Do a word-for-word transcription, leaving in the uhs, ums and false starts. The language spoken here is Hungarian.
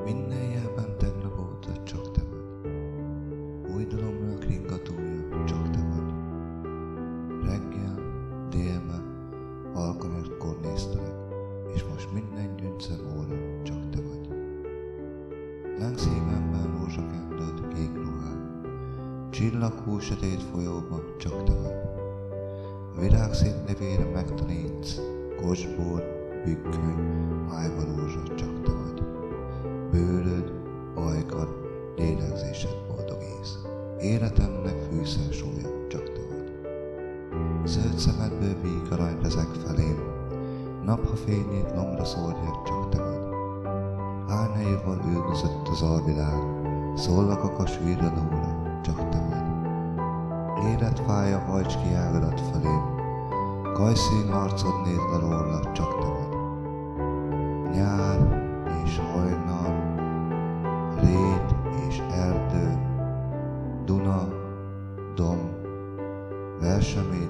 Minden jelben tegnap óta csak te vagy. Új dalomnak ringatója csak te vagy. Reggel, délben, halkanyatkor néztelek, és most minden gyöngyszem óra csak te vagy. Láng szívemben rózsakendőt kék ruhán, csillaghú sötét folyóban csak te vagy. A virág szép nevére megtanítsz, kocsbor, bükköny, májva rózsa csak te vagy. Bőröd, ajkad, lélegzésed boldog ész. Életemnek fűszer súlya csak te vagy. Zöld szemedből víg arany rezeg felém, napha fényét lombra szórja csak te vagy. Árnyaival üldözött az alvilág, szól a kakas virradóra csak te vagy. Életfája hajts ki ágadat felém, kajszín arcod néz le róla csak te vagy. Nyár és hajnal, rét és erdő, Duna, domb, versemény